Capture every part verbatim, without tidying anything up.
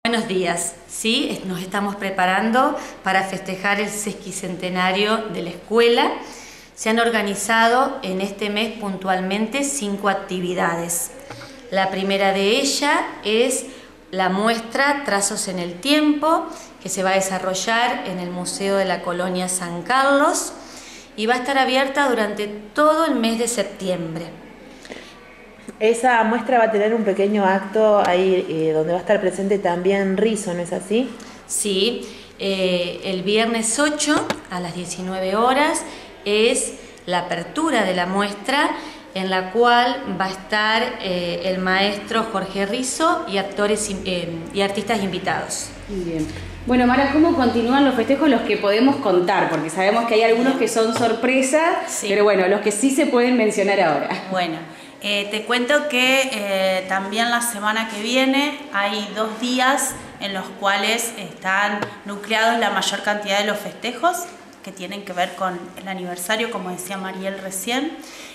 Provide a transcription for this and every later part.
Buenos días, sí, nos estamos preparando para festejar el sesquicentenario de la escuela. Se han organizado en este mes puntualmente cinco actividades. La primera de ellas es la muestra Trazos en el Tiempo, que se va a desarrollar en el Museo de la Colonia San Carlos y va a estar abierta durante todo el mes de septiembre. Esa muestra va a tener un pequeño acto ahí eh, donde va a estar presente también Rizo, ¿no es así? Sí, eh, el viernes ocho a las diecinueve horas es la apertura de la muestra, en la cual va a estar eh, el maestro Jorge Rizo y actores eh, y artistas invitados. Bien. Bueno, Mara, ¿cómo continúan los festejos, los que podemos contar? Porque sabemos que hay algunos que son sorpresa, sí. Pero bueno, los que sí se pueden mencionar ahora. Bueno, eh, te cuento que eh, también la semana que viene hay dos días en los cuales están nucleados la mayor cantidad de los festejos que tienen que ver con el aniversario, como decía Mariel recién.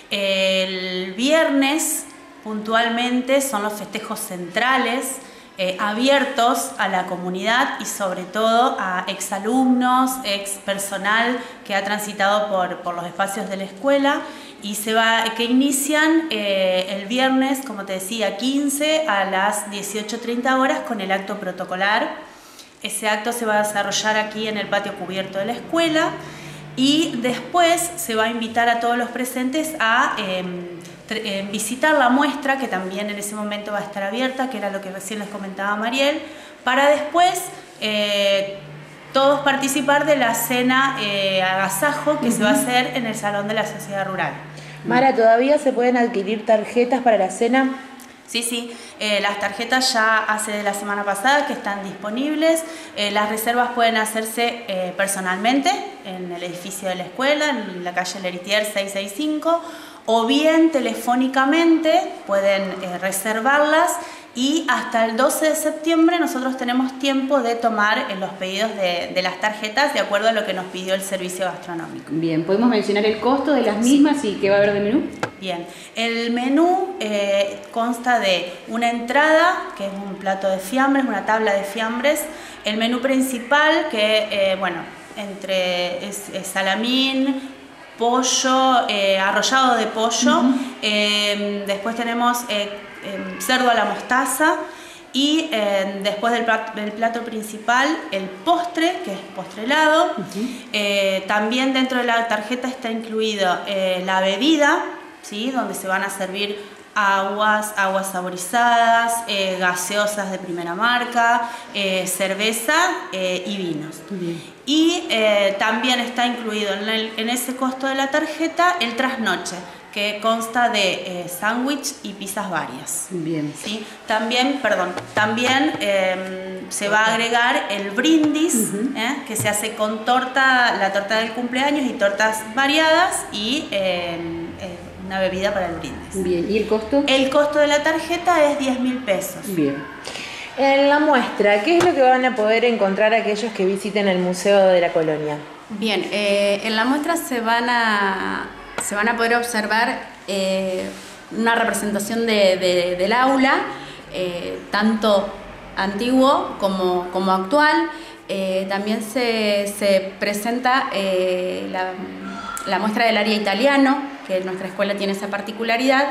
El viernes, puntualmente, son los festejos centrales, eh, abiertos a la comunidad y sobre todo a exalumnos, ex personal que ha transitado por, por los espacios de la escuela y se va, que inician eh, el viernes, como te decía, quince a las dieciocho treinta horas con el acto protocolar. Ese acto se va a desarrollar aquí en el patio cubierto de la escuela y después se va a invitar a todos los presentes a eh, eh, visitar la muestra, que también en ese momento va a estar abierta, que era lo que recién les comentaba Mariel, para después eh, todos participar de la cena eh, agasajo que uh-huh. se va a hacer en el Salón de la Sociedad Rural. Mara, ¿todavía se pueden adquirir tarjetas para la cena? Sí, sí, eh, las tarjetas ya hace de la semana pasada que están disponibles. Eh, las reservas pueden hacerse eh, personalmente en el edificio de la escuela, en la calle Leritier seiscientos sesenta y cinco, o bien telefónicamente pueden eh, reservarlas y hasta el doce de septiembre nosotros tenemos tiempo de tomar eh, los pedidos de, de las tarjetas de acuerdo a lo que nos pidió el servicio gastronómico. Bien, ¿podemos mencionar el costo de las mismas sí. y qué va a haber de menú? Bien, el menú eh, consta de una entrada, que es un plato de fiambres, una tabla de fiambres, el menú principal, que, eh, bueno, entre es, es salamín, pollo, eh, arrollado de pollo, uh-huh. eh, después tenemos eh, eh, cerdo a la mostaza y eh, después del plato, del plato principal el postre, que es postre helado. Uh-huh. eh, también dentro de la tarjeta está incluido eh, la bebida, ¿sí? Donde se van a servir aguas, aguas saborizadas, eh, gaseosas de primera marca, eh, cerveza eh, y vinos. Bien. Y eh, también está incluido en, el, en ese costo de la tarjeta el trasnoche, que consta de eh, sándwich y pizzas varias. Bien. ¿Sí? También, perdón, también eh, se va a agregar el brindis, uh-huh. eh, que se hace con torta, la torta del cumpleaños y tortas variadas y eh, eh, una bebida para el brindis. Bien, ¿y el costo? El costo de la tarjeta es diez mil pesos. Bien. En la muestra, ¿qué es lo que van a poder encontrar aquellos que visiten el Museo de la Colonia? Bien, eh, en la muestra se van a, se van a poder observar eh, una representación de, de, del aula, eh, tanto antiguo como, como actual. Eh, también se, se presenta eh, la, la muestra del área italiano, que nuestra escuela tiene esa particularidad,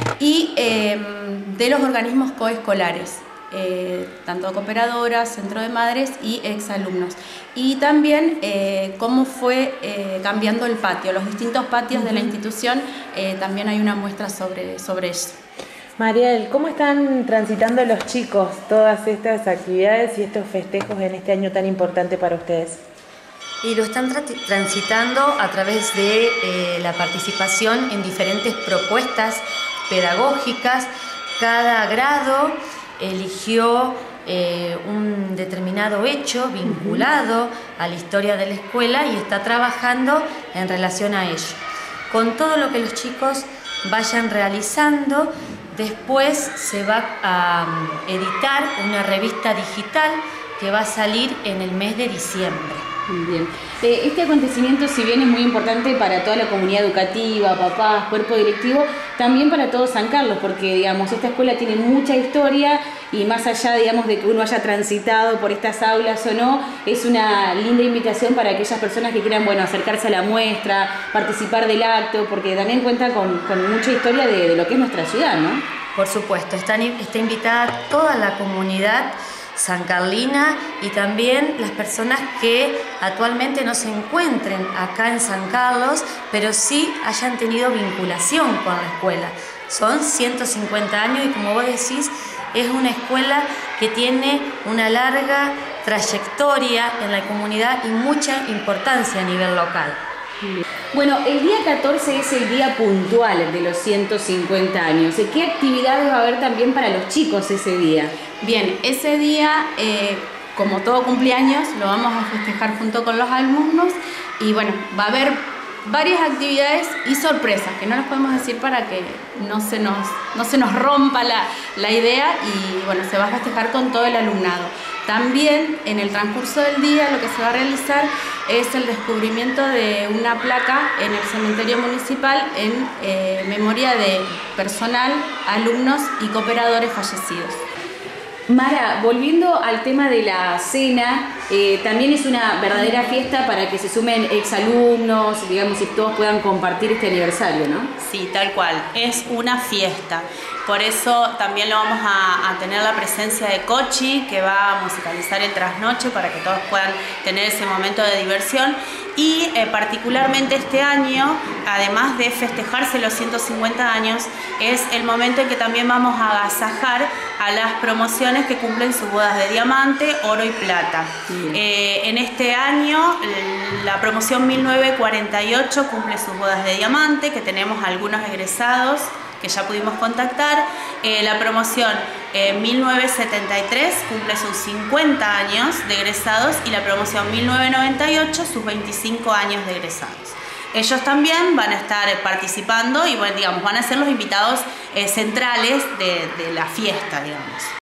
y eh, de los organismos coescolares. Eh, tanto cooperadoras, centro de madres y exalumnos. Y también eh, cómo fue eh, cambiando el patio, los distintos patios uh-huh. de la institución, eh, también hay una muestra sobre, sobre eso. Mariel, ¿cómo están transitando los chicos todas estas actividades y estos festejos en este año tan importante para ustedes? Y lo están tra- transitando a través de eh, la participación en diferentes propuestas pedagógicas. Cada grado eligió eh, un determinado hecho vinculado uh-huh. a la historia de la escuela y está trabajando en relación a ello. Con todo lo que los chicos vayan realizando, después se va a um, editar una revista digital que va a salir en el mes de diciembre. Bien. Este acontecimiento, si bien es muy importante para toda la comunidad educativa, papás, cuerpo directivo, también para todo San Carlos, porque digamos, esta escuela tiene mucha historia y más allá, digamos, de que uno haya transitado por estas aulas o no, es una linda invitación para aquellas personas que quieran, bueno, acercarse a la muestra, participar del acto, porque también cuenta con, con mucha historia de, de lo que es nuestra ciudad, ¿no? Por supuesto, está, está invitada toda la comunidad sancarlina y también las personas que actualmente no se encuentren acá en San Carlos, pero sí hayan tenido vinculación con la escuela. Son ciento cincuenta años y, como vos decís, es una escuela que tiene una larga trayectoria en la comunidad y mucha importancia a nivel local. Bueno, el día catorce es el día puntual de los ciento cincuenta años. ¿Qué actividades va a haber también para los chicos ese día? Bien, ese día, eh, como todo cumpleaños, lo vamos a festejar junto con los alumnos y bueno, va a haber varias actividades y sorpresas que no las podemos decir para que no se nos, no se nos rompa la, la idea y bueno, se va a festejar con todo el alumnado. También en el transcurso del día lo que se va a realizar es el descubrimiento de una placa en el cementerio municipal en eh, memoria de personal, alumnos y cooperadores fallecidos. Mara, volviendo al tema de la cena, eh, también es una verdadera fiesta para que se sumen exalumnos, digamos, y todos puedan compartir este aniversario, ¿no? Sí, tal cual, es una fiesta. Por eso también lo vamos a, a tener la presencia de Cochi, que va a musicalizar el trasnoche para que todos puedan tener ese momento de diversión. Y eh, particularmente este año, además de festejarse los ciento cincuenta años, es el momento en que también vamos a agasajar a las promociones que cumplen sus bodas de diamante, oro y plata. Eh, en este año, la promoción mil novecientos cuarenta y ocho cumple sus bodas de diamante, que tenemos algunos egresados que ya pudimos contactar. Eh, la promoción eh, mil novecientos setenta y tres cumple sus cincuenta años de egresados y la promoción mil novecientos noventa y ocho sus veinticinco años de egresados. Ellos también van a estar participando y bueno, digamos, van a ser los invitados eh, centrales de, de la fiesta, digamos.